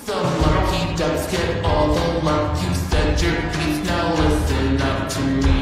The monkey ducks get all the luck. You said your piece, now listen up to me.